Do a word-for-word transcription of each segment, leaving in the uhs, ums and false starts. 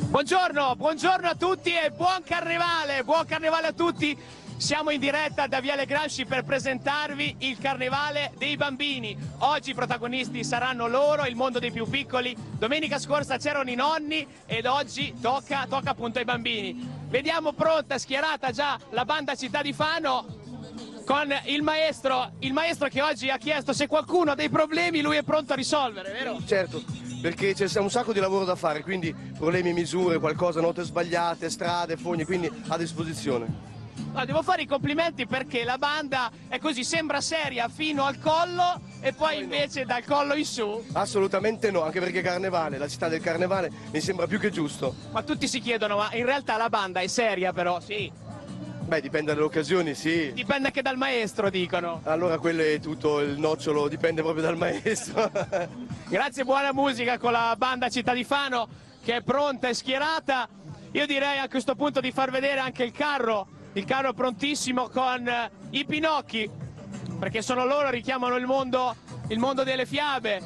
Buongiorno, buongiorno a tutti e buon carnevale, buon carnevale a tutti. Siamo in diretta da Viale Gramsci per presentarvi il carnevale dei bambini. Oggi i protagonisti saranno loro, il mondo dei più piccoli. Domenica scorsa c'erano i nonni ed oggi tocca, tocca appunto ai bambini. Vediamo pronta, schierata già la banda Città di Fano con il maestro, il maestro che oggi ha chiesto se qualcuno ha dei problemi lui è pronto a risolvere, vero? Certo, perché c'è un sacco di lavoro da fare, quindi problemi, misure, qualcosa, note sbagliate, strade, fogni, quindi a disposizione. No, devo fare i complimenti perché la banda è così, sembra seria fino al collo e poi Poi invece no. Dal collo in su. Assolutamente no, anche perché carnevale, la città del carnevale mi sembra più che giusto. Ma tutti si chiedono, ma in realtà la banda è seria però, sì. Beh, dipende dalle occasioni, sì. Dipende anche dal maestro, dicono. Allora quello è tutto, il nocciolo dipende proprio dal maestro. Grazie, buona musica con la banda Città di Fano che è pronta e schierata. Io direi a questo punto di far vedere anche il carro, il carro prontissimo con eh, i Pinocchi, perché sono loro, richiamano il mondo, il mondo delle fiabe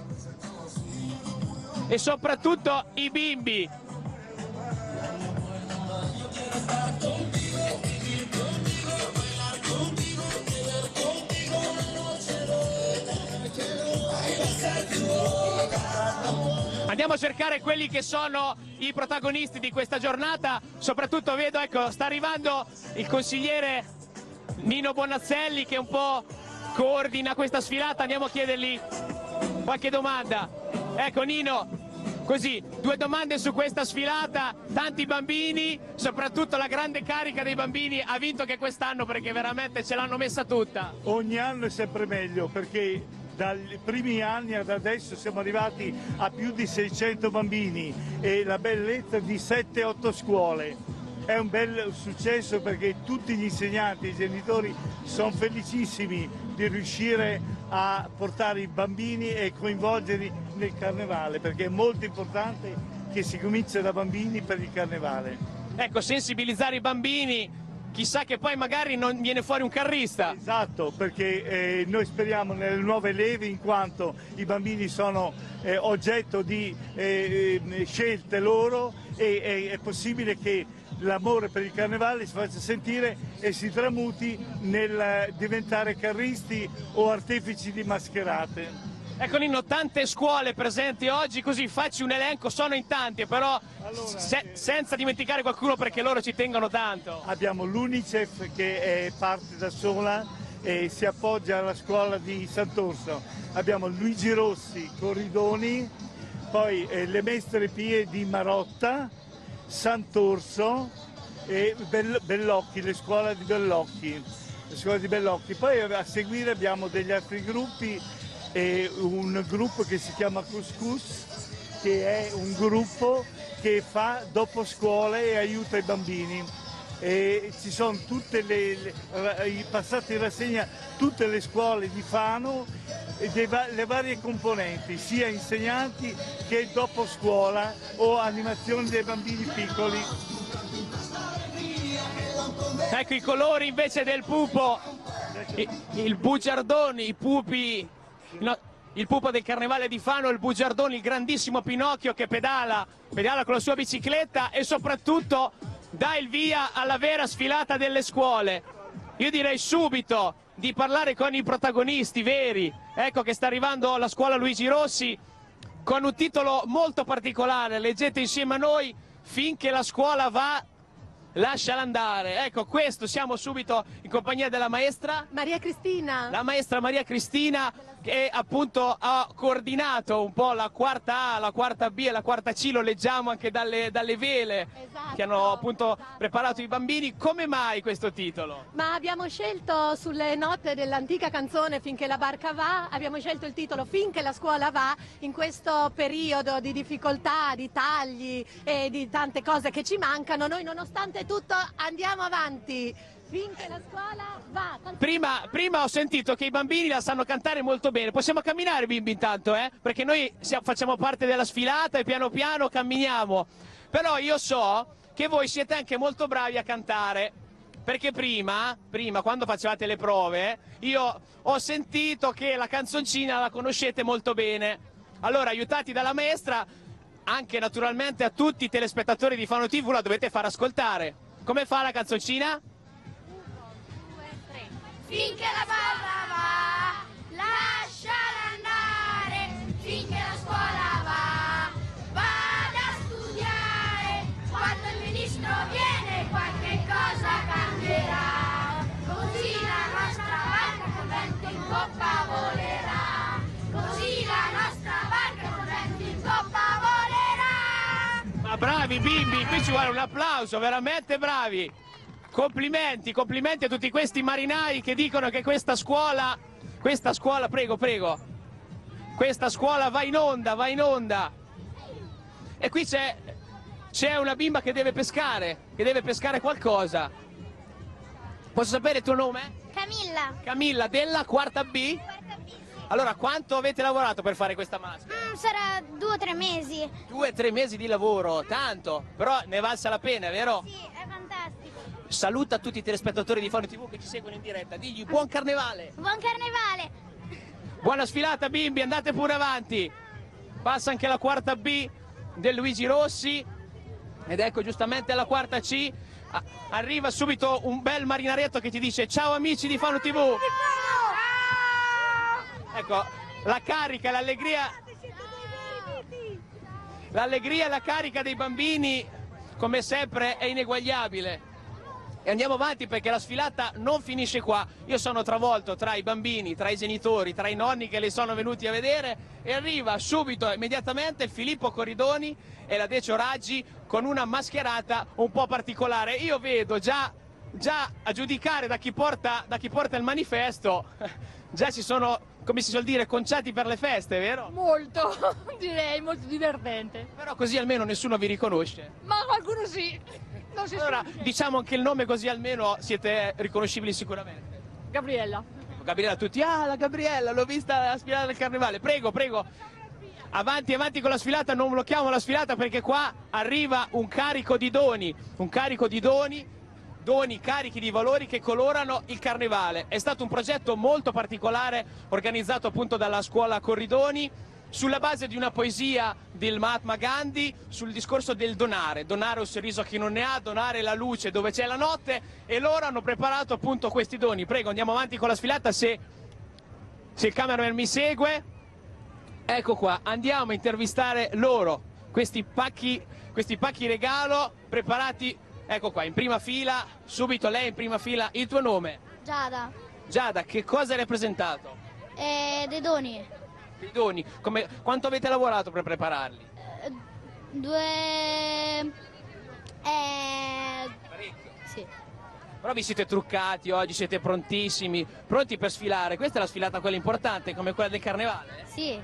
e soprattutto i bimbi. Andiamo a cercare quelli che sono i protagonisti di questa giornata, soprattutto vedo, ecco, sta arrivando il consigliere Nino Bonazzelli che un po' coordina questa sfilata, andiamo a chiedergli qualche domanda. Ecco Nino, così, due domande su questa sfilata, tanti bambini, soprattutto la grande carica dei bambini ha vinto anche quest'anno perché veramente ce l'hanno messa tutta. Ogni anno è sempre meglio perché dai primi anni ad adesso siamo arrivati a più di seicento bambini e la bellezza di sette otto scuole. È un bel successo perché tutti gli insegnanti e i genitori sono felicissimi di riuscire a portare i bambini e coinvolgerli nel carnevale, perché è molto importante che si cominci da bambini per il carnevale. Ecco, sensibilizzare i bambini, chissà che poi magari non viene fuori un carrista. Esatto, perché eh, noi speriamo nelle nuove leve in quanto i bambini sono eh, oggetto di eh, scelte loro e, e è possibile che l'amore per il carnevale si faccia sentire e si tramuti nel diventare carristi o artefici di mascherate. Ecco Nino, tante scuole presenti oggi, così facci un elenco, sono in tanti, però Allora, se, eh, senza dimenticare qualcuno perché loro ci tengono tanto. Abbiamo l'Unicef che è parte da sola e si appoggia alla scuola di Sant'Orso. Abbiamo Luigi Rossi, Corridoni, poi eh, le Mestre Pie di Marotta, Sant'Orso e Bellocchi, le scuole di Bellocchi. Le scuole di Bellocchi. Poi a seguire abbiamo degli altri gruppi, e un gruppo che si chiama Couscous, che è un gruppo che fa dopo scuole e aiuta i bambini. E ci sono tutte le, le passate in rassegna tutte le scuole di Fano e le varie componenti, sia insegnanti che dopo scuola o animazioni dei bambini piccoli. Ecco i colori invece del pupo, il, il bugiardone, i pupi, no, il pupo del carnevale di Fano, il bugiardone, il grandissimo Pinocchio che pedala, pedala con la sua bicicletta e soprattutto dà il via alla vera sfilata delle scuole. Io direi subito di parlare con i protagonisti veri. Ecco che sta arrivando la scuola Luigi Rossi con un titolo molto particolare, leggete insieme a noi: finché la scuola va, lasciala andare. Ecco, questo, siamo subito in compagnia della maestra Maria Cristina. La maestra Maria Cristina che appunto ha coordinato un po' la quarta A, la quarta B e la quarta C, lo leggiamo anche dalle, dalle vele Esatto, che hanno appunto esatto. preparato i bambini. Come mai questo titolo? Ma abbiamo scelto sulle note dell'antica canzone Finché la barca va, abbiamo scelto il titolo Finché la scuola va, in questo periodo di difficoltà, di tagli e di tante cose che ci mancano, noi nonostante tutto andiamo avanti. Finché la scuola va. Prima, prima ho sentito che i bambini la sanno cantare molto bene. Possiamo camminare, bimbi, intanto, eh? Perché noi siamo, facciamo parte della sfilata e piano piano camminiamo. Però io so che voi siete anche molto bravi a cantare. Perché prima, prima, quando facevate le prove, io ho sentito che la canzoncina la conoscete molto bene. Allora, aiutati dalla maestra, anche naturalmente a tutti i telespettatori di Fano tivù la dovete far ascoltare. Come fa la canzoncina? Finché la palla va, lasciala andare, finché la scuola va, vada a studiare, quando il ministro viene qualche cosa cambierà, così la nostra barca col vento in poppa volerà, così la nostra barca col vento in poppa volerà. Ma bravi bimbi, qui ci vuole un applauso, veramente bravi. Complimenti, complimenti a tutti questi marinai che dicono che questa scuola, questa scuola, prego, prego, questa scuola va in onda, va in onda. E qui c'è c'è una bimba che deve pescare, che deve pescare qualcosa. Posso sapere il tuo nome? Camilla. Camilla, della quarta B? Quarta B, sì. Allora, quanto avete lavorato per fare questa maschera? Mm, sarà due o tre mesi. Due, tre mesi di lavoro, tanto, però ne è valsa la pena, vero? Sì, è fantastico. Saluta tutti i telespettatori di Fano tivù che ci seguono in diretta, digli buon carnevale! Buon carnevale! Buona sfilata bimbi, andate pure avanti! Passa anche la quarta B del Luigi Rossi ed ecco giustamente la quarta C, arriva subito un bel marinaretto che ti dice ciao amici di Fano tivù! Ecco, la carica, l'allegria, l'allegria e la carica dei bambini come sempre è ineguagliabile. E andiamo avanti perché la sfilata non finisce qua. Io sono travolto tra i bambini, tra i genitori, tra i nonni che li sono venuti a vedere e arriva subito, immediatamente, il Filippo Corridoni e la Decio Raggi con una mascherata un po' particolare. Io vedo già, già a giudicare da chi porta, da chi porta il manifesto, già ci sono, come si suol dire, conciati per le feste, vero? Molto, direi, molto divertente. Però così almeno nessuno vi riconosce. Ma qualcuno sì. Non si Allora, sfugge. diciamo anche il nome così almeno siete riconoscibili sicuramente. Gabriella. Gabriella, tutti, ah la Gabriella, l'ho vista alla sfilata del carnevale, prego, prego. Avanti, avanti con la sfilata, non blocchiamo la sfilata perché qua arriva un carico di doni, un carico di doni, doni carichi di valori che colorano il carnevale. È stato un progetto molto particolare organizzato appunto dalla scuola Corridoni, sulla base di una poesia del Mahatma Gandhi sul discorso del donare, donare un sorriso a chi non ne ha, donare la luce dove c'è la notte, e loro hanno preparato appunto questi doni. Prego, andiamo avanti con la sfilata se, se il cameraman mi segue. Ecco qua, andiamo a intervistare loro, questi pacchi, questi pacchi regalo preparati, ecco qua, in prima fila, subito lei in prima fila, il tuo nome? Giada. Giada, che cosa hai rappresentato? Eh, dei doni. I doni, come, quanto avete lavorato per prepararli? Eh, due... Eh... Parecchio. Sì. Però vi siete truccati oggi, siete prontissimi, pronti per sfilare. Questa è la sfilata quella importante, come quella del carnevale. eh? Sì.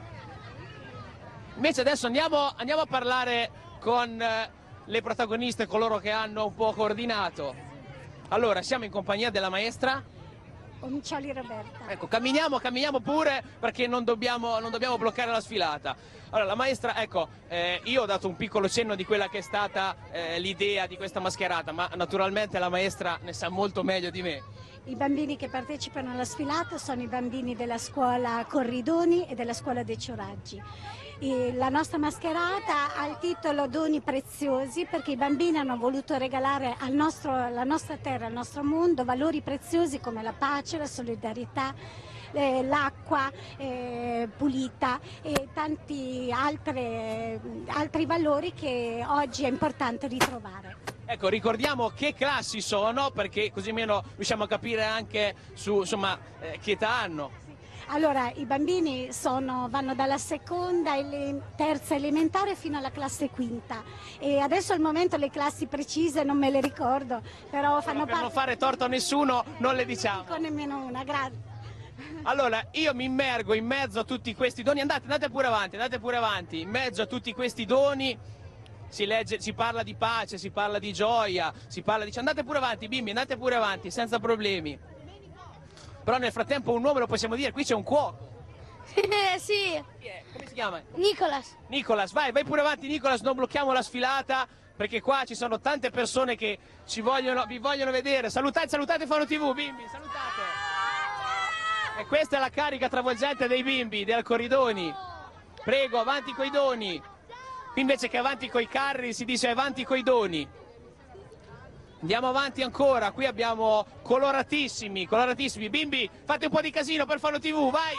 Invece adesso andiamo, andiamo a parlare con eh, le protagoniste, coloro che hanno un po' coordinato. Allora, siamo in compagnia della maestra. Omicioli Roberta. Ecco, camminiamo, camminiamo pure perché non dobbiamo, non dobbiamo bloccare la sfilata. Allora, la maestra, ecco, eh, io ho dato un piccolo cenno di quella che è stata eh, l'idea di questa mascherata, ma naturalmente la maestra ne sa molto meglio di me. I bambini che partecipano alla sfilata sono i bambini della scuola Corridoni e della scuola dei Cioraggi. E la nostra mascherata ha il titolo Doni preziosi perché i bambini hanno voluto regalare al nostro, alla nostra terra, al nostro mondo, valori preziosi come la pace, la solidarietà, eh, l'acqua eh, pulita e tanti altre, altri valori che oggi è importante ritrovare. Ecco, ricordiamo che classi sono perché così almeno riusciamo a capire anche su, insomma, eh, che età hanno. Allora, i bambini sono, vanno dalla seconda e terza elementare fino alla classe quinta e adesso al momento le classi precise non me le ricordo, però fanno Per non parte... fare torto a nessuno non le diciamo. Con nemmeno una, grazie. Allora, io mi immergo in mezzo a tutti questi doni, andate, andate pure avanti, andate pure avanti, in mezzo a tutti questi doni si legge, si parla di pace, si parla di gioia, si parla di... Andate pure avanti bimbi, andate pure avanti, senza problemi. Però nel frattempo un nome lo possiamo dire, qui c'è un cuoco. Eh, sì. Come si chiama? Nicolas. Nicolas, vai, vai pure avanti Nicolas, non blocchiamo la sfilata perché qua ci sono tante persone che ci vogliono, vi vogliono vedere. Salutate, salutate Fano tivù, bimbi, salutate. E questa è la carica travolgente dei bimbi, del Corridoni. Prego, avanti coi doni. Qui invece che avanti coi carri si dice avanti coi doni. Andiamo avanti ancora, qui abbiamo coloratissimi, coloratissimi. Bimbi, fate un po' di casino per Fano tivù, vai!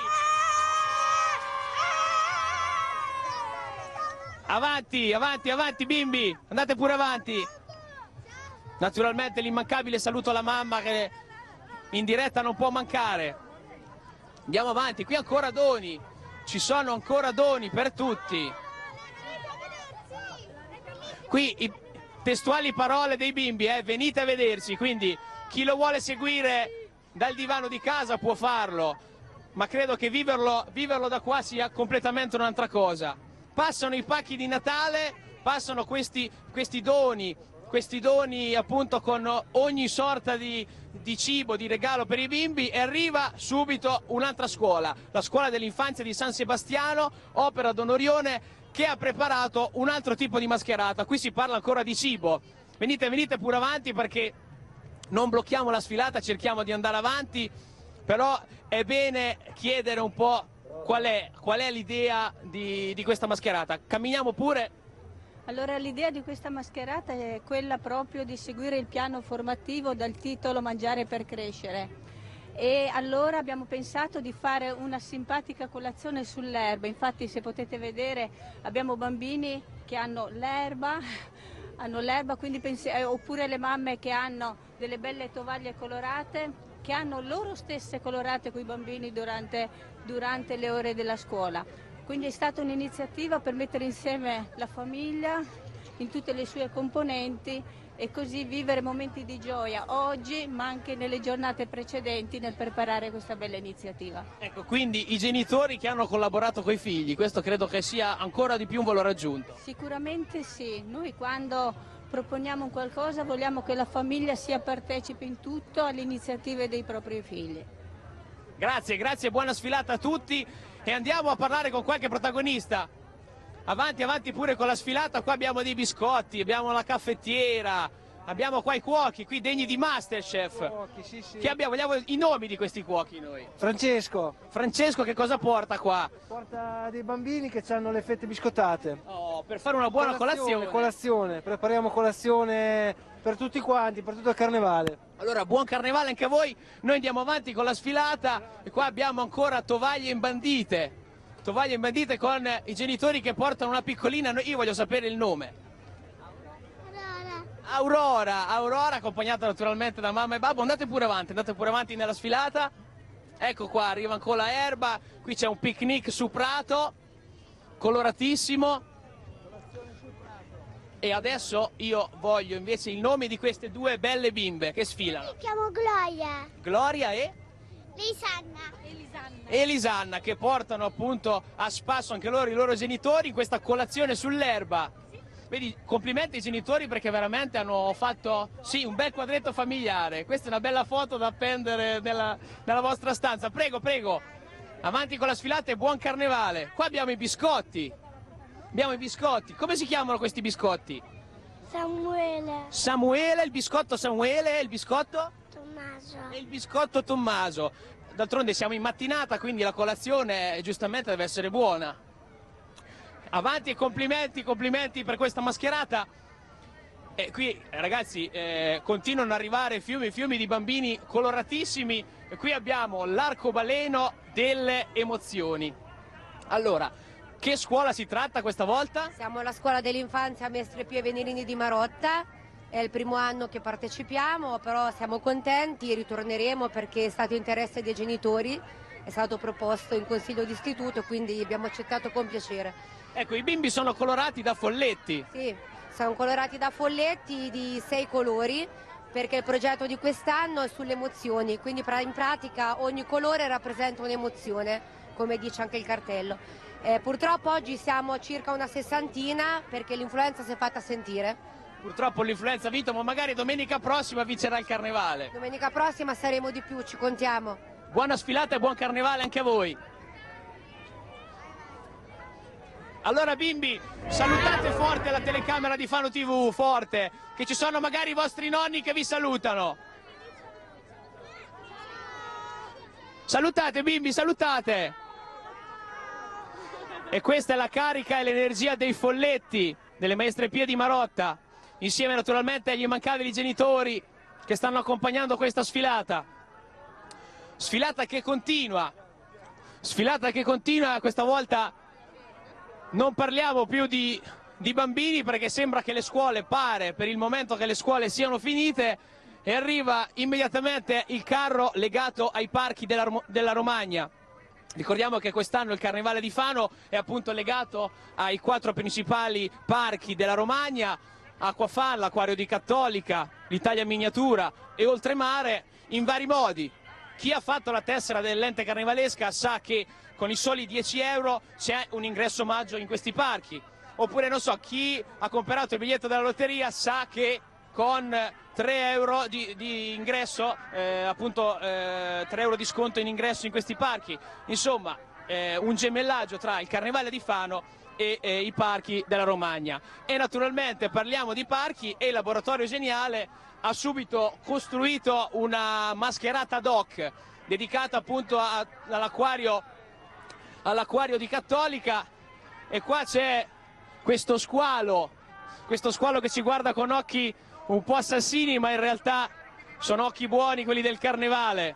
Avanti, avanti, avanti bimbi, andate pure avanti. Naturalmente l'immancabile saluto alla mamma che in diretta non può mancare. Andiamo avanti, qui ancora doni, ci sono ancora doni per tutti. Qui i testuali parole dei bimbi, eh, venite a vederci, quindi chi lo vuole seguire dal divano di casa può farlo, ma credo che viverlo, viverlo da qua sia completamente un'altra cosa. Passano i pacchi di Natale, passano questi, questi doni, questi doni appunto con ogni sorta di, di cibo, di regalo per i bimbi e arriva subito un'altra scuola, la scuola dell'infanzia di San Sebastiano, Opera Donorione, che ha preparato un altro tipo di mascherata. Qui si parla ancora di cibo. Venite, venite pure avanti perché non blocchiamo la sfilata, cerchiamo di andare avanti, però è bene chiedere un po' qual è, qual è l'idea di, di questa mascherata. Camminiamo pure. Allora l'idea di questa mascherata è quella proprio di seguire il piano formativo dal titolo Mangiare per crescere. E allora abbiamo pensato di fare una simpatica colazione sull'erba, infatti se potete vedere abbiamo bambini che hanno l'erba, hanno l'erba, quindi eh, oppure le mamme che hanno delle belle tovaglie colorate, che hanno loro stesse colorate con i bambini durante, durante le ore della scuola. Quindi è stata un'iniziativa per mettere insieme la famiglia in tutte le sue componenti e così vivere momenti di gioia oggi ma anche nelle giornate precedenti nel preparare questa bella iniziativa. Ecco, quindi i genitori che hanno collaborato con i figli, questo credo che sia ancora di più un valore aggiunto. Sicuramente sì, noi quando proponiamo un qualcosa vogliamo che la famiglia sia partecipe in tutto alle iniziative dei propri figli. Grazie, grazie, buona sfilata a tutti e andiamo a parlare con qualche protagonista. Avanti, avanti pure con la sfilata, qua abbiamo dei biscotti, abbiamo la caffettiera, abbiamo qua i cuochi, qui degni di Masterchef. Cuochi, sì, sì. Che abbiamo? Vogliamo i nomi di questi cuochi noi. Francesco. Francesco che cosa porta qua? Porta dei bambini che hanno le fette biscottate. Oh, per fare una buona colazione. Colazione, prepariamo colazione per tutti quanti, per tutto il carnevale. Allora, buon carnevale anche a voi, noi andiamo avanti con la sfilata e qua abbiamo ancora tovaglie imbandite. Tovaglie imbandite con i genitori che portano una piccolina, io voglio sapere il nome. Aurora. Aurora, Aurora accompagnata naturalmente da mamma e babbo, andate pure avanti, andate pure avanti nella sfilata. Ecco qua, arriva ancora Erba, qui c'è un picnic su Prato, coloratissimo. E adesso io voglio invece il nome di queste due belle bimbe che sfilano. Mi chiamo Gloria. Gloria e? Lisanna. Elisanna, che portano appunto a spasso anche loro i loro genitori in questa colazione sull'erba. Vedi, complimenti ai genitori perché veramente hanno fatto, sì, un bel quadretto familiare. Questa è una bella foto da appendere nella, nella vostra stanza. Prego, prego, avanti con la sfilata e buon carnevale. Qua abbiamo i biscotti. Abbiamo i biscotti. Come si chiamano questi biscotti? Samuele. Samuele, il biscotto Samuele, il biscotto? Tommaso. E il biscotto Tommaso. D'altronde siamo in mattinata, quindi la colazione giustamente deve essere buona. Avanti e complimenti, complimenti per questa mascherata. E qui ragazzi eh, continuano ad arrivare fiumi e fiumi di bambini coloratissimi. E qui abbiamo l'arcobaleno delle emozioni. Allora, che scuola si tratta questa volta? Siamo alla scuola dell'infanzia Mestre Pio Venerini di Marotta. È il primo anno che partecipiamo, però siamo contenti, ritorneremo perché è stato interesse dei genitori, è stato proposto in consiglio d'istituto, quindi abbiamo accettato con piacere. Ecco, i bimbi sono colorati da folletti. Sì, sono colorati da folletti di sei colori, perché il progetto di quest'anno è sulle emozioni, quindi in pratica ogni colore rappresenta un'emozione, come dice anche il cartello. Eh, purtroppo oggi siamo circa una sessantina perché l'influenza si è fatta sentire. Purtroppo l'influenza ha vinto, ma magari domenica prossima vincerà il carnevale. Domenica prossima saremo di più, ci contiamo. Buona sfilata e buon carnevale anche a voi. Allora bimbi, salutate forte la telecamera di Fano tivù, forte, che ci sono magari i vostri nonni che vi salutano. Salutate bimbi, salutate. E questa è la carica e l'energia dei folletti, delle maestre Pie di Marotta, insieme naturalmente agli immancabili genitori che stanno accompagnando questa sfilata. Sfilata che continua, sfilata che continua, questa volta non parliamo più di, di bambini perché sembra che le scuole, pare per il momento che le scuole siano finite, e arriva immediatamente il carro legato ai parchi della, della Romagna. Ricordiamo che quest'anno il Carnevale di Fano è appunto legato ai quattro principali parchi della Romagna: Acquafan, l'Acquario di Cattolica, l'Italia Miniatura e Oltremare, in vari modi. Chi ha fatto la tessera dell'ente carnevalesca sa che con i soli dieci euro c'è un ingresso omaggio in questi parchi. Oppure, non so, chi ha comprato il biglietto della lotteria sa che con tre euro di, di ingresso, eh, appunto eh, tre euro di sconto in ingresso in questi parchi. Insomma, eh, un gemellaggio tra il Carnevale di Fano e eh, i parchi della Romagna. E naturalmente parliamo di parchi e il Laboratorio Geniale ha subito costruito una mascherata ad hoc dedicata appunto all'acquario all'acquario di Cattolica, e qua c'è questo squalo, questo squalo che ci guarda con occhi un po' assassini, ma in realtà sono occhi buoni, quelli del Carnevale.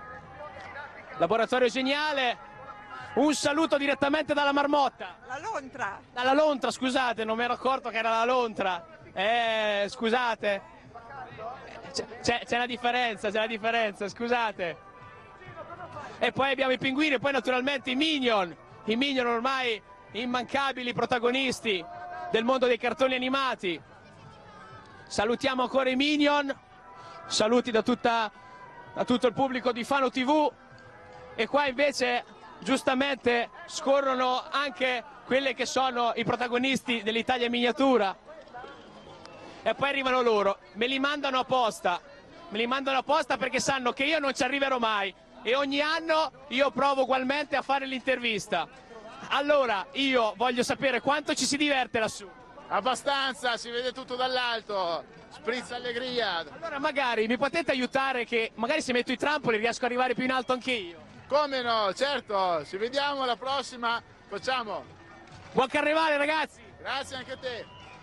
Laboratorio Geniale, un saluto direttamente dalla Marmotta. La lontra. Dalla lontra, scusate, non mi ero accorto che era la lontra. Eh, scusate. C'è, c'è una differenza, c'è una differenza, scusate. E poi abbiamo i pinguini e poi naturalmente i Minion. I Minion ormai immancabili protagonisti del mondo dei cartoni animati. Salutiamo ancora i Minion, saluti da, tutta, da tutto il pubblico di Fano tivù, e qua invece giustamente scorrono anche quelli che sono i protagonisti dell'Italia Miniatura. E poi arrivano loro, me li mandano apposta, me li mandano apposta perché sanno che io non ci arriverò mai e ogni anno io provo ugualmente a fare l'intervista. Allora io voglio sapere quanto ci si diverte lassù. Abbastanza, si vede tutto dall'alto, sprizza allegria. Allora magari mi potete aiutare, che magari se metto i trampoli riesco ad arrivare più in alto anche io. Come no, certo, ci vediamo alla prossima, facciamo. Buon Carnevale ragazzi! Grazie anche a te.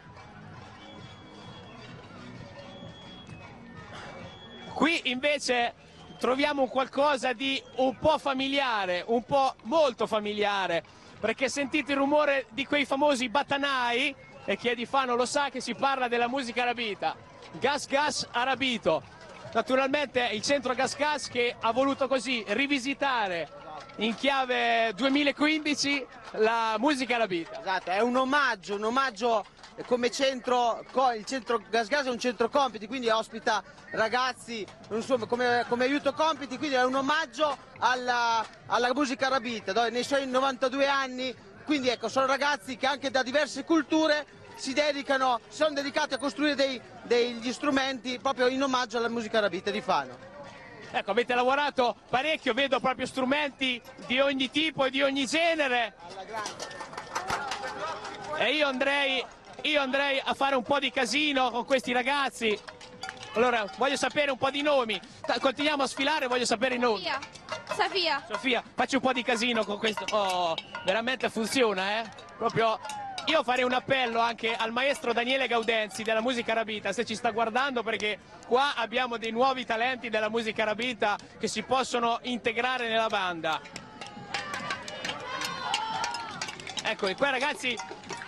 Qui invece troviamo un qualcosa di un po' familiare, un po' molto familiare, perché sentite il rumore di quei famosi batanai, e chi è di Fano lo sa che si parla della musica arabita. Gas Gas Arabito. Naturalmente il centro Gas Gas che ha voluto così rivisitare in chiave duemilaquindici la musica arabita. Esatto, è un omaggio, un omaggio come centro, il centro Gas Gas è un centro compiti, quindi ospita ragazzi insomma, come, come aiuto compiti, quindi è un omaggio alla, alla musica arabita, dove nei suoi novantadue anni, quindi ecco, sono ragazzi che anche da diverse culture si dedicano, si sono dedicati a costruire dei, degli strumenti proprio in omaggio alla musica arabita di Fano. Ecco, avete lavorato parecchio, vedo proprio strumenti di ogni tipo e di ogni genere. E io andrei, io andrei a fare un po' di casino con questi ragazzi. Allora, voglio sapere un po' di nomi. Continuiamo a sfilare, voglio sapere i nomi. Sofia. Sofia. Sofia, facci un po' di casino con questo. Oh, veramente funziona, eh? Proprio. Io farei un appello anche al maestro Daniele Gaudenzi della musica arabita, se ci sta guardando, perché qua abbiamo dei nuovi talenti della musica arabita che si possono integrare nella banda. Ecco, e qua ragazzi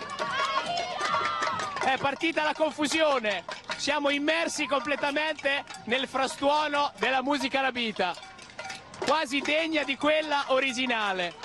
è partita la confusione, siamo immersi completamente nel frastuono della musica arabita, quasi degna di quella originale.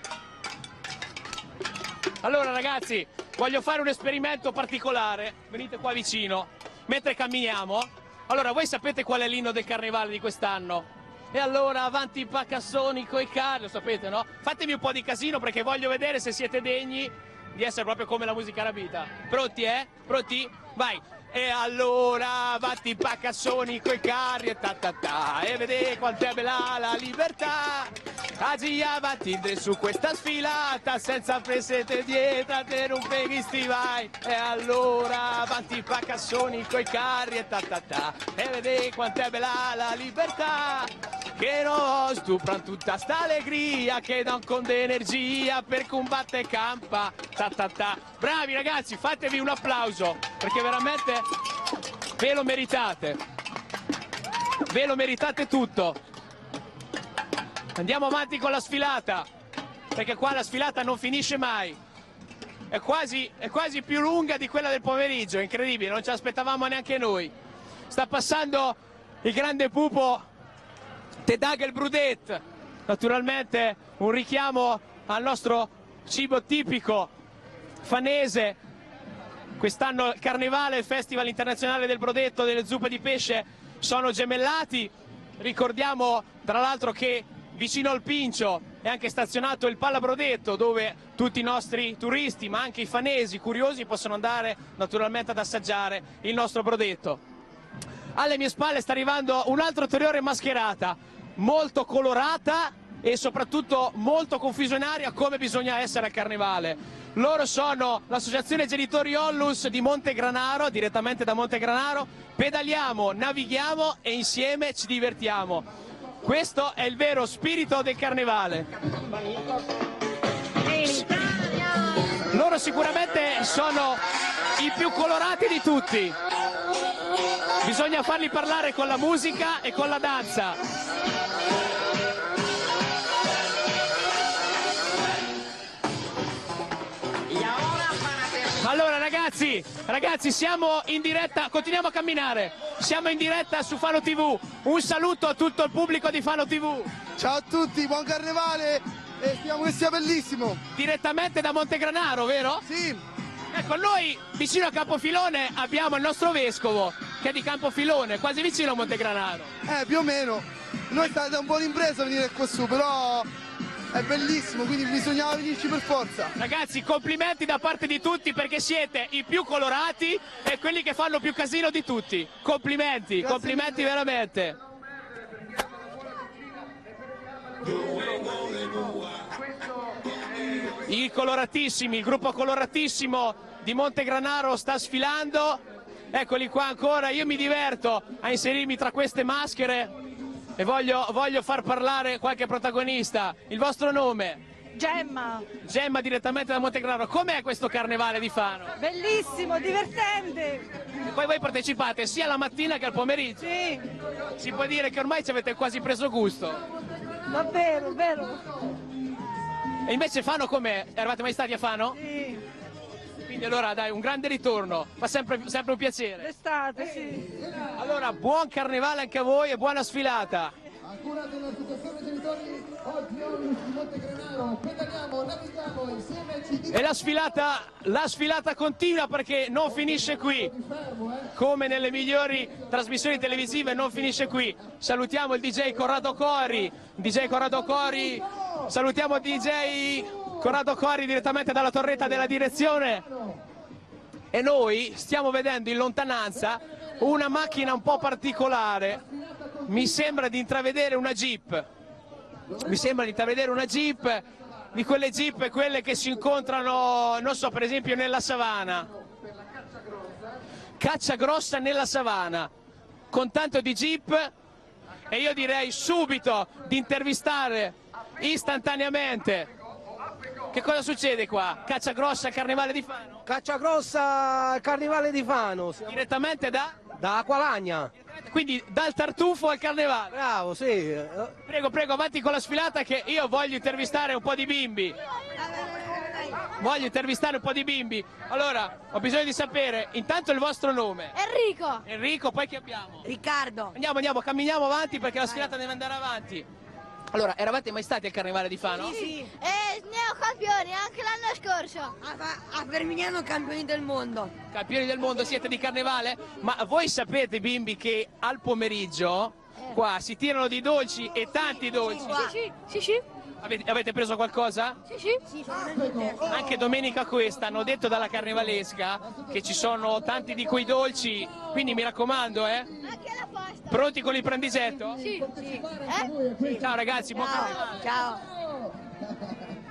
Allora ragazzi, voglio fare un esperimento particolare, venite qua vicino, mentre camminiamo. Allora, voi sapete qual è l'inno del Carnevale di quest'anno? E allora avanti i pacassoni coi carri, lo sapete, no? Fatemi un po' di casino perché voglio vedere se siete degni di essere proprio come la musica arabita. Pronti, eh? Pronti? Vai! E allora avanti i pacassoni coi carri e ta ta ta, e vedete quanto è bella la libertà. Oggi avanti su questa sfilata senza presente dietro te non peghi stivai. E allora avanti i pacassoni coi carri e ta ta ta, e vedete quanto è bella la libertà. che non stupran tutta sta allegria, che non conde energia per combattere e campa. Ta ta ta. Bravi ragazzi, fatevi un applauso, perché veramente ve lo meritate. Ve lo meritate tutto. Andiamo avanti con la sfilata, perché qua la sfilata non finisce mai. È quasi, è quasi più lunga di quella del pomeriggio, incredibile, non ci aspettavamo neanche noi. Sta passando il grande pupo Tedag el Brudet, naturalmente un richiamo al nostro cibo tipico fanese. Quest'anno il Carnevale, il Festival Internazionale del Brodetto, delle zuppe di pesce sono gemellati. Ricordiamo tra l'altro che vicino al Pincio è anche stazionato il Pallabrodetto, dove tutti i nostri turisti, ma anche i fanesi curiosi, possono andare naturalmente ad assaggiare il nostro brodetto. Alle mie spalle sta arrivando un'altra ulteriore mascherata, molto colorata e soprattutto molto confusionaria, come bisogna essere al Carnevale. Loro sono l'associazione Genitori Onlus di Montegranaro, direttamente da Montegranaro. Pedaliamo, navighiamo e insieme ci divertiamo. Questo è il vero spirito del Carnevale. Loro sicuramente sono i più colorati di tutti. Bisogna farli parlare con la musica e con la danza. Allora ragazzi, ragazzi siamo in diretta, continuiamo a camminare, siamo in diretta su Fano tivù, un saluto a tutto il pubblico di Fano tivù. Ciao a tutti, buon Carnevale e speriamo che sia bellissimo. Direttamente da Montegranaro, vero? Sì. Ecco, noi vicino a Campofilone abbiamo il nostro vescovo, che è di Campofilone, quasi vicino a Montegranaro. Eh, più o meno. Noi state un po' d'impresa venire qua su, però è bellissimo, quindi bisognava venirci per forza. Ragazzi, complimenti da parte di tutti perché siete i più colorati e quelli che fanno più casino di tutti. Complimenti, Grazie complimenti mille. veramente. I coloratissimi, il gruppo coloratissimo di Montegranaro sta sfilando. Eccoli qua ancora, io mi diverto a inserirmi tra queste maschere. E voglio, voglio far parlare qualche protagonista. Il vostro nome? Gemma. Gemma, direttamente da Montegranaro. Com'è questo Carnevale di Fano? Bellissimo, divertente. E poi voi partecipate sia la mattina che al pomeriggio? Sì. Si può dire che ormai ci avete quasi preso gusto? Davvero, vero. E invece Fano com'è? Eravate mai stati a Fano? Sì. Quindi allora dai, un grande ritorno, fa sempre, sempre un piacere. L'estate, sì. Allora, buon Carnevale anche a voi e buona sfilata. Ancora dell'associazione genitori, oggi Onlus di Montegranaro, pedaliamo, navighiamo insieme ci E la sfilata, la sfilata continua perché non finisce qui. Come nelle migliori trasmissioni televisive non finisce qui. Salutiamo il D J Corrado Cori, D J Corrado Cori, salutiamo il D J Corrado Cori direttamente dalla torretta della direzione. E noi stiamo vedendo in lontananza una macchina un po' particolare. Mi sembra di intravedere una Jeep. Mi sembra di intravedere una Jeep, di quelle Jeep, quelle che si incontrano, non so, per esempio nella savana. Caccia grossa nella savana, con tanto di Jeep. E io direi subito di intervistare istantaneamente. Che cosa succede qua? Caccia grossa, Carnevale di Fano? Caccia grossa, Carnevale di Fano. Direttamente da? Da Aqualagna. Quindi dal tartufo al Carnevale. Bravo, sì. Prego, prego, avanti con la sfilata che io voglio intervistare un po' di bimbi. Voglio intervistare un po' di bimbi. Allora, ho bisogno di sapere intanto il vostro nome. Enrico. Enrico, poi che abbiamo? Riccardo. Andiamo, andiamo, camminiamo avanti perché la sfilata deve andare avanti. Allora, eravate mai stati al Carnevale di Fano? Sì, sì. E neocampioni anche l'anno scorso. A, a Vermigliano campioni del mondo. Campioni del mondo, siete di Carnevale? Ma voi sapete, bimbi, che al pomeriggio qua si tirano di dolci e tanti dolci? Sì, sì, sì, sì. Avete, avete preso qualcosa? Sì, sì. Sì, Anche domenica questa hanno detto dalla Carnevalesca che ci sono tanti di quei dolci, quindi mi raccomando, eh? Anche la pasta. Pronti con il prandisetto? Sì, sì. Eh? Ciao ragazzi, buon Ciao. Carnevale. Ciao.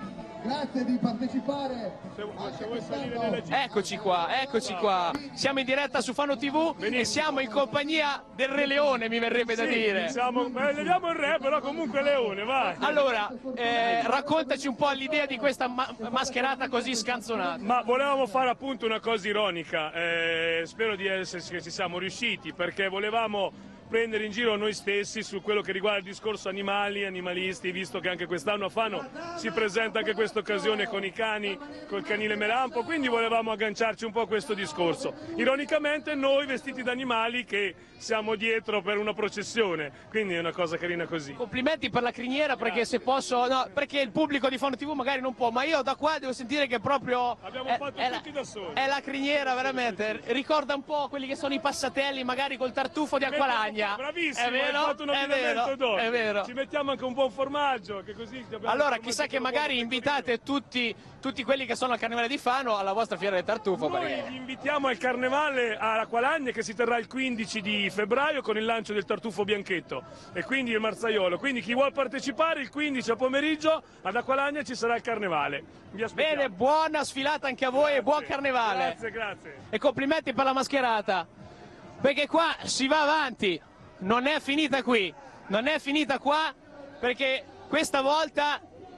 grazie di partecipare. Se vuoi salire nella Jeep. Eccoci qua, eccoci qua. Siamo in diretta su Fano tivù e siamo in compagnia del Re Leone, mi verrebbe da Sì, dire. diciamo, eh, leviamo il re, però comunque Leone, vai. Allora, eh, raccontaci un po' l'idea di questa ma- mascherata così scanzonata. Ma volevamo fare appunto una cosa ironica, eh, spero di esserci che ci siamo riusciti, perché volevamo prendere in giro noi stessi su quello che riguarda il discorso animali, animalisti, visto che anche quest'anno a Fano si presenta anche questa occasione con i cani, col canile Melampo, quindi volevamo agganciarci un po' a questo discorso. Ironicamente noi vestiti da animali che siamo dietro per una processione, quindi è una cosa carina così. Complimenti per la criniera, perché se posso, no, perché il pubblico di Fano tivù magari non può, ma io da qua devo sentire che proprio Abbiamo è, fatto è tutti la, da soli. è la criniera veramente, ricorda un po' quelli che sono i passatelli magari col tartufo di Acqualagna. Bravissimo, È vero? hai fatto un È abbinamento vero, dopo. è vero. Ci mettiamo anche un buon formaggio, che così abbiamo Allora il chissà che formaggio magari invitate tutti, tutti quelli che sono al Carnevale di Fano alla vostra fiera del tartufo. Noi perché- vi invitiamo al Carnevale alla Qualagna che si terrà il quindici di febbraio con il lancio del tartufo bianchetto e quindi il marzaiolo. Quindi chi vuol partecipare il quindici a pomeriggio ad Acqualagna ci sarà il Carnevale. Vi aspettiamo. Bene, buona sfilata anche a voi e buon Carnevale. Grazie, grazie. E complimenti per la mascherata, perché qua si va avanti, non è finita qui, non è finita qua, perché questa volta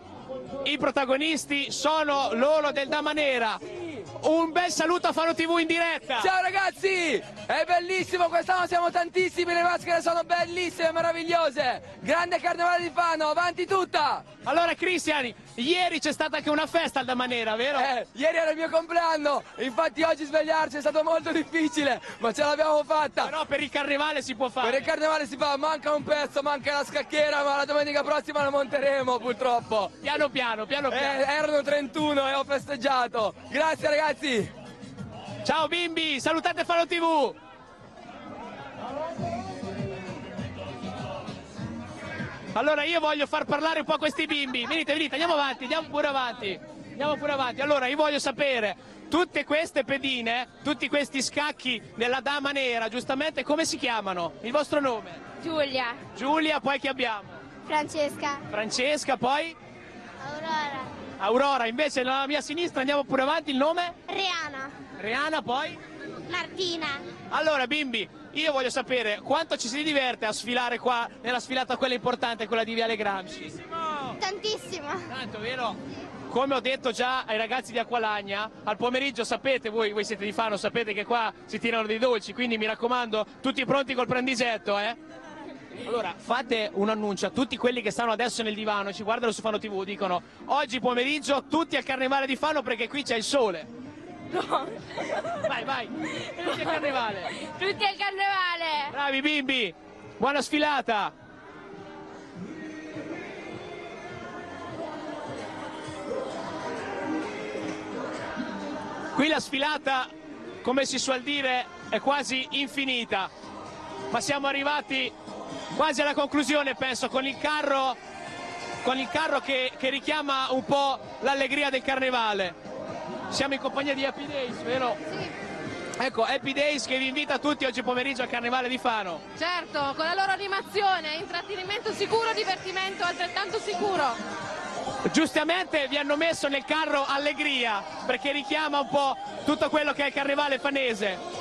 i protagonisti sono loro del Dama Nera. Un bel saluto a Fano tivù in diretta. Ciao ragazzi, è bellissimo, quest'anno siamo tantissimi, le maschere sono bellissime, meravigliose. Grande Carnevale di Fano, avanti tutta! Allora Cristiani, ieri c'è stata anche una festa al Dama Nera, vero? Eh, ieri era il mio compleanno, infatti oggi svegliarci è stato molto difficile, ma ce l'abbiamo fatta. Però per il Carnevale si può fare. Per il Carnevale si fa, manca un pezzo, manca la scacchiera, ma la domenica prossima la monteremo purtroppo. Piano piano, piano piano. Eh, erano trentuno e ho festeggiato. Grazie ragazzi. Ciao bimbi, salutate Fano tivù. Allora io voglio far parlare un po' questi bimbi. Venite, venite, andiamo avanti, andiamo pure avanti. Andiamo pure avanti. Allora io voglio sapere, tutte queste pedine, tutti questi scacchi della Dama Nera, giustamente come si chiamano? Il vostro nome? Giulia. Giulia, poi chi abbiamo? Francesca. Francesca, poi? Aurora. Aurora, invece alla mia sinistra andiamo pure avanti, il nome? Reana. Reana, poi? Martina. Allora bimbi, io voglio sapere quanto ci si diverte a sfilare qua nella sfilata quella importante, quella di Viale Gramsci. Tantissimo. Tanto, vero? Come ho detto già ai ragazzi di Acqualagna, al pomeriggio sapete, voi, voi siete di Fano, sapete che qua si tirano dei dolci, quindi mi raccomando, tutti pronti col prendigetto, eh? Allora, fate un annuncio a tutti quelli che stanno adesso nel divano, ci guardano su Fano tivù, dicono oggi pomeriggio tutti al Carnevale di Fano perché qui c'è il sole. No. Vai, vai, tutti al Carnevale. Tutti al Carnevale. Bravi bimbi, buona sfilata. Qui la sfilata, come si suol dire, è quasi infinita, ma siamo arrivati quasi alla conclusione, penso, con il carro, con il carro che, che richiama un po' l'allegria del Carnevale. Siamo in compagnia di Happy Days, vero? Sì. Ecco, Happy Days che vi invita tutti oggi pomeriggio al Carnevale di Fano. Certo, con la loro animazione, intrattenimento sicuro, divertimento altrettanto sicuro. Giustamente vi hanno messo nel carro allegria, perché richiama un po' tutto quello che è il Carnevale fanese.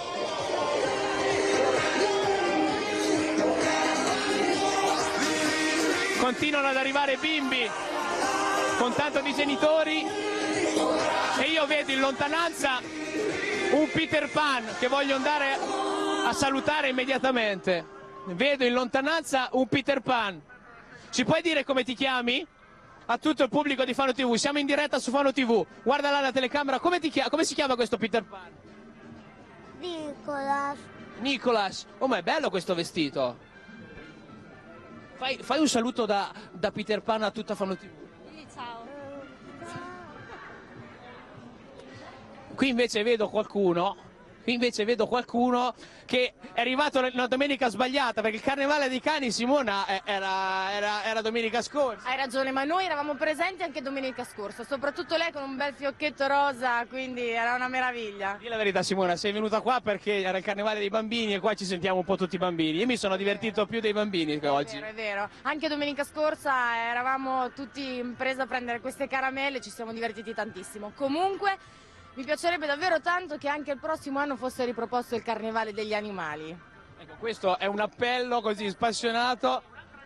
Continuano ad arrivare bimbi con tanto di genitori e io vedo in lontananza un Peter Pan che voglio andare a salutare immediatamente. Vedo in lontananza un Peter Pan. Ci puoi dire come ti chiami? A tutto il pubblico di Fano tivù, siamo in diretta su Fano tivù. Guarda là la telecamera, come, ti chiama, come si chiama questo Peter Pan? Nicolas. Nicolas. Oh, ma è bello questo vestito. Fai, fai un saluto da, da Peter Pan a tutta Fano tivù. Ciao. Qui invece vedo qualcuno Qui invece vedo qualcuno che è arrivato una domenica sbagliata, perché il Carnevale dei Cani, Simona, era, era, era domenica scorsa. Hai ragione, ma noi eravamo presenti anche domenica scorsa, soprattutto lei con un bel fiocchetto rosa, quindi era una meraviglia. Dì la verità, Simona, sei venuta qua perché era il Carnevale dei bambini e qua ci sentiamo un po' tutti i bambini. Io mi sono divertito più dei bambini che oggi. È vero, è vero. Anche domenica scorsa eravamo tutti in presa a prendere queste caramelle, ci siamo divertiti tantissimo. Comunque mi piacerebbe davvero tanto che anche il prossimo anno fosse riproposto il Carnevale degli animali. Ecco, questo è un appello così spassionato.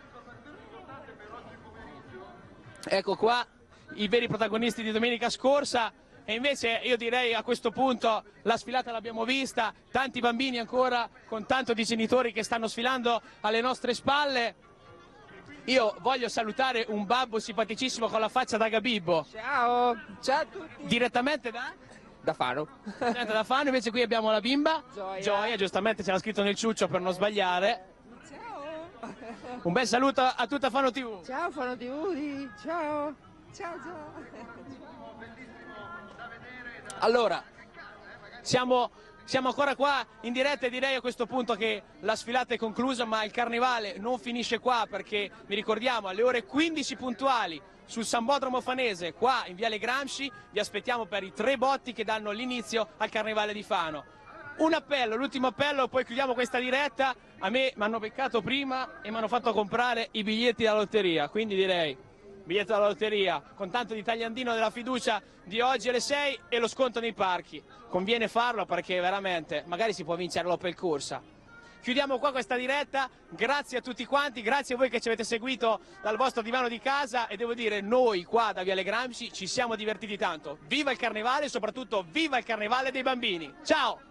Ecco qua i veri protagonisti di domenica scorsa. E invece io direi a questo punto la sfilata l'abbiamo vista, tanti bambini ancora con tanto di genitori che stanno sfilando alle nostre spalle. Io voglio salutare un babbo simpaticissimo con la faccia da Gabibbo. Ciao, ciao a tutti. Direttamente da? Da Fano. Direttamente da Fano, invece qui abbiamo la bimba. Gioia. Gioia, giustamente ce l'ha scritto nel ciuccio per non sbagliare. Ciao. Un bel saluto a tutta Fano tivù. Ciao Fano tivù, ciao. Ciao, ciao. Allora, siamo, siamo ancora qua in diretta e direi a questo punto che la sfilata è conclusa, ma il Carnevale non finisce qua, perché vi ricordiamo alle ore quindici puntuali sul Sambodromo Fanese, qua in Viale Gramsci, vi aspettiamo per i tre botti che danno l'inizio al Carnevale di Fano. Un appello, l'ultimo appello, poi chiudiamo questa diretta. A me mi hanno beccato prima e mi hanno fatto comprare i biglietti da lotteria, quindi direi biglietto della lotteria con tanto di tagliandino della fiducia di oggi alle sei e lo sconto nei parchi. Conviene farlo perché veramente magari si può vincere l'Opel Corsa. Chiudiamo qua questa diretta, grazie a tutti quanti, grazie a voi che ci avete seguito dal vostro divano di casa e devo dire noi qua da Viale Gramsci ci siamo divertiti tanto. Viva il Carnevale e soprattutto viva il Carnevale dei bambini. Ciao!